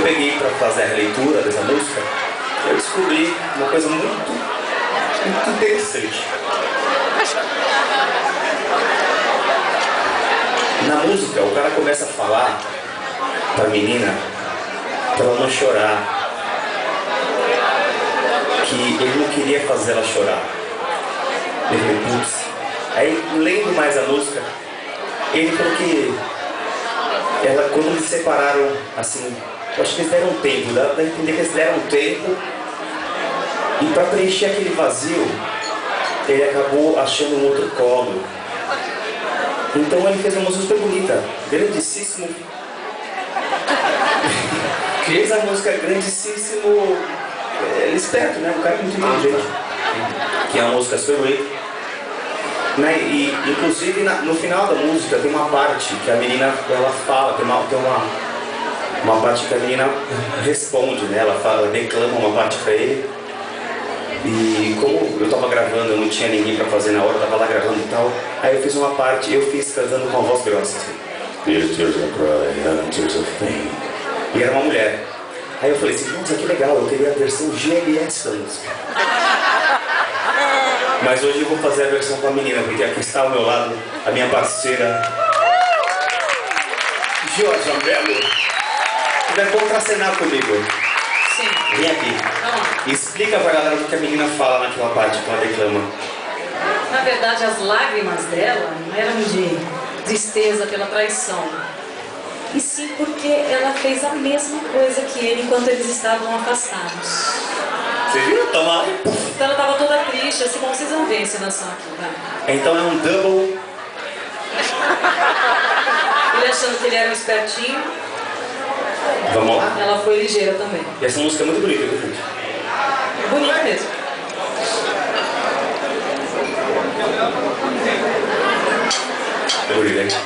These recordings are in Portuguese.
peguei para fazer a releitura dessa música, eu descobri uma coisa muito interessante. Na música, o cara começa a falar pra menina pra ela não chorar, que ele não queria fazer ela chorar. Ele falou, putz. Aí, lendo mais a música, ele falou que ela, quando eles se separaram, assim, eu acho que eles deram tempo, dá pra entender que eles deram tempo, e pra preencher aquele vazio, ele acabou achando um outro colo. Então ele fez uma música super bonita, grandíssimo. Fez a música grandíssimo, esperto, né? Um cara muito inteligente. Que é uma música super bonita. Né? E inclusive no final da música tem uma parte que a menina ela fala, tem uma parte que a menina responde, né? Ela declama uma parte pra ele. E como eu tava gravando, eu não tinha ninguém pra fazer na hora, eu tava lá gravando e tal. Aí eu fiz uma parte, eu fiz cantando com a voz grossa assim. Tears of pride, tears of pain. E era uma mulher. Aí eu falei assim, nossa, que legal, eu queria a versão GLS da música. Mas hoje eu vou fazer a versão com a menina, porque aqui está ao meu lado a minha parceira Jorge Ambello, que vai contracenar comigo. Sim. Vem aqui. Vamos. Explica pra galera o que a menina fala naquela parte que ela declama. Na verdade, as lágrimas dela não eram de tristeza pela traição, e sim porque ela fez a mesma coisa que ele enquanto eles estavam afastados. Você viu? Toma aí. Então ela estava toda triste, assim, bom, vocês vão ver a encenação aqui, tá? Então é um double. Ele achando que ele era um espertinho. Vamos lá? Ela foi ligeira também. E essa música é muito bonita, viu, gente? Bonita mesmo. É bonita, hein?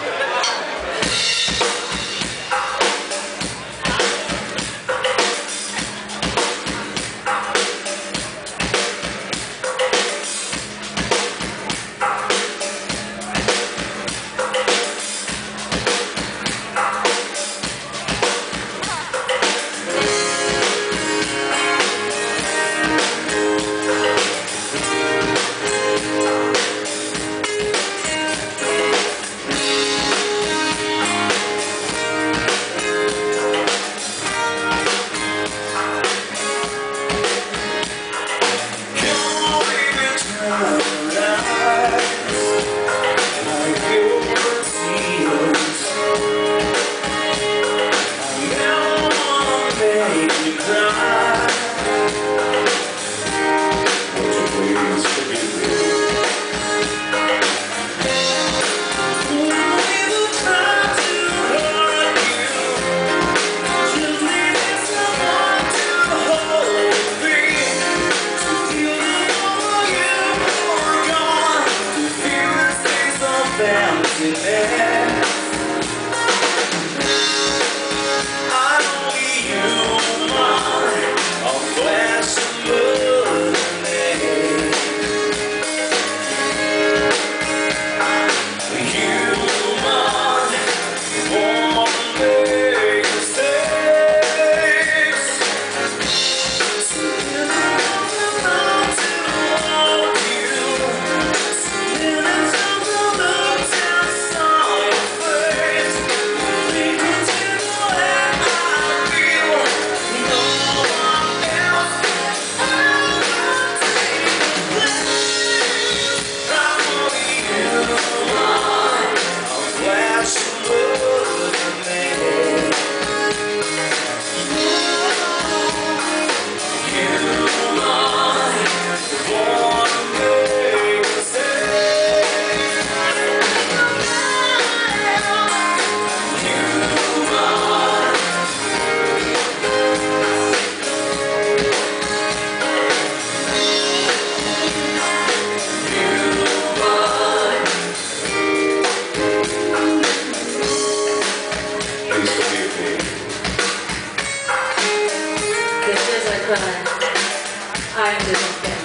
I am the defense.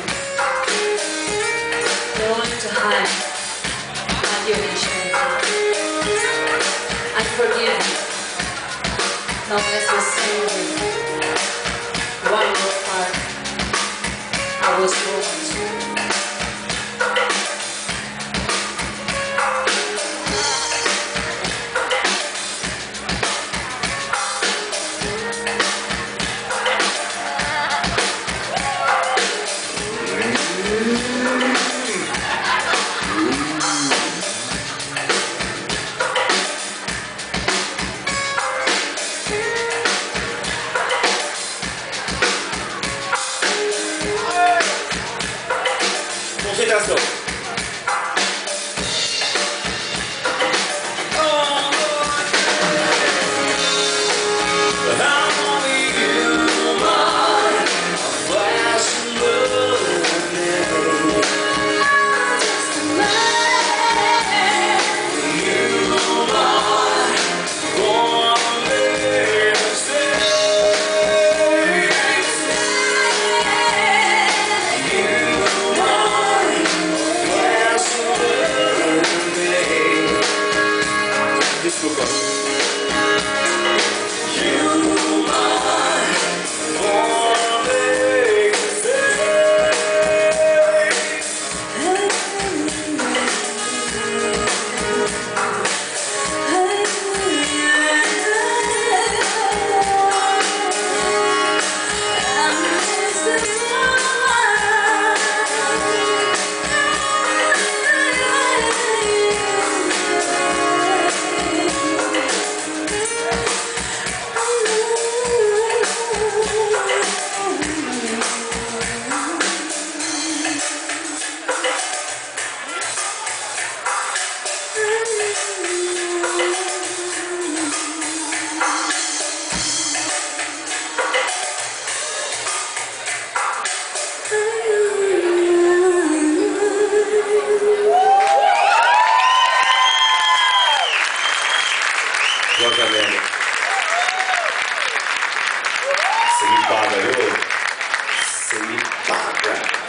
No one to hide at your enchantment. I forgive you. Não necessariamente. paga, viu? Você me paga.